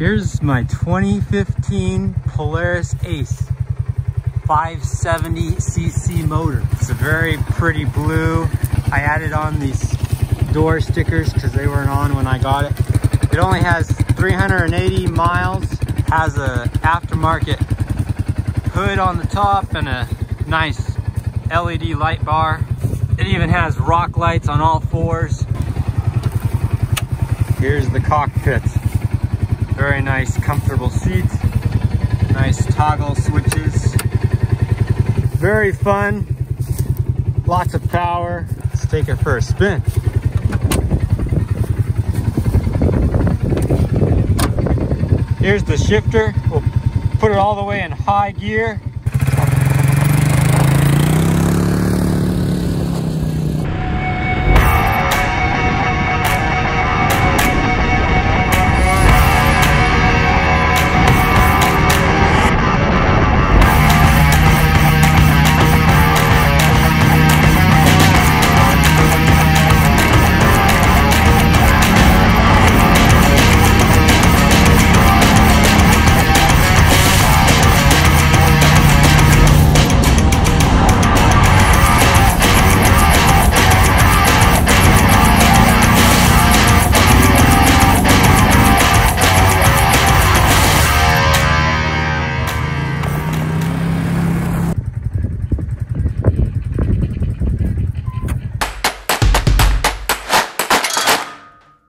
Here's my 2015 Polaris Ace 570cc motor. It's a very pretty blue. I added on these door stickers because they weren't on when I got it. It only has 380 miles, has a aftermarket hood on the top and a nice LED light bar. It even has rock lights on all fours. Here's the cockpit. Very nice, comfortable seats. Nice toggle switches. Very fun. Lots of power. Let's take it for a spin. Here's the shifter. We'll put it all the way in high gear.